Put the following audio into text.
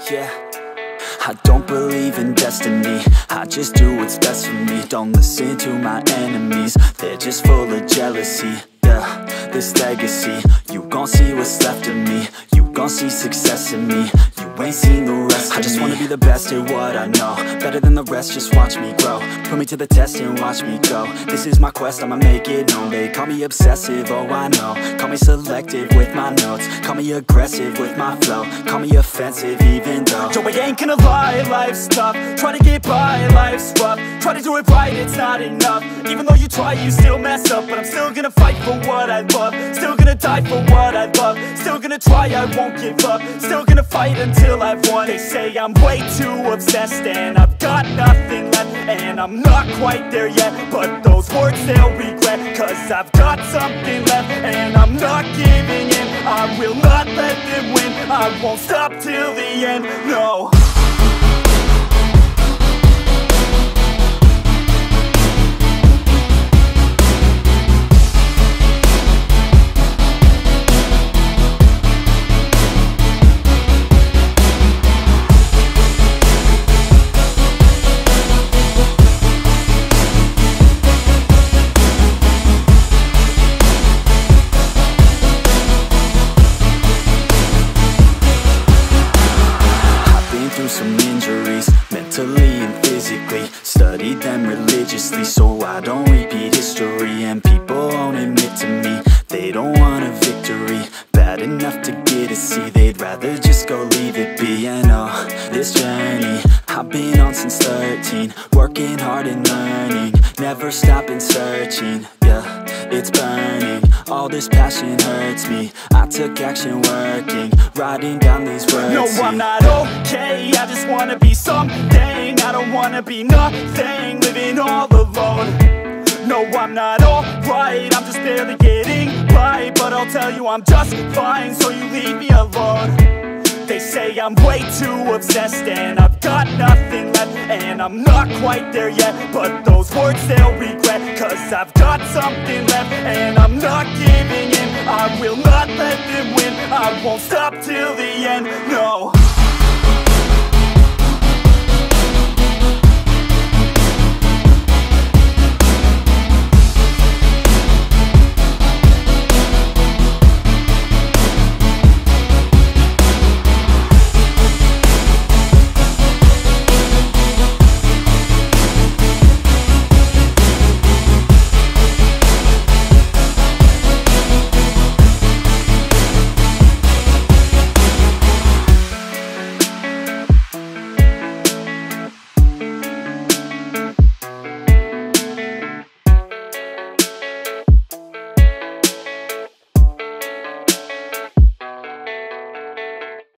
yeah. I don't believe in destiny, I just do what's best for me. Don't listen to my enemies, they're just full of jealousy. Yeah, this legacy, you gon' see what's left of me. You gon' see success in me, you ain't seen the rest of me. I just wanna be the best at what I know, better than the rest, just watch me grow. Put me to the test and watch me go. This is my quest, I'ma make it known. They call me obsessive, oh I know. Call me selective with my notes, call me aggressive with my flow. Call me offensive even though Joe, I ain't gonna lie, life's tough. Try to get by, life's rough. Try to do it right, it's not enough. Even though you try, you still mess up. But I'm still gonna fight for what I love, still gonna die for what I love. Still gonna try, I won't give up. Still gonna fight until I've won. They say I'm way too obsessed and I've got nothing left, and I'm not quite there yet, but those words they'll regret. Cause I've got something left and I'm not giving in. I will not let them win, I won't stop till the end, no. Some injuries, mentally and physically. Studied them religiously so I don't repeat history. And people won't admit to me they don't want a victory bad enough to get a C. They'd rather just go leave it be. I know this journey I've been on since 13, working hard and learning, never stopping searching. Yeah, it's burning, all this passion hurts me. I took action working, writing down these words. No, I'm not okay, I just wanna be something. I don't wanna be nothing, living all alone. No, I'm not alright, I'm just barely getting by. But I'll tell you I'm just fine, so you leave me alone. They say I'm way too obsessed and I've got nothing left, and I'm not quite there yet, but those words they'll regret. Cause I've got something left and I'm not giving in. I will not let them win, I won't stop till the end, no.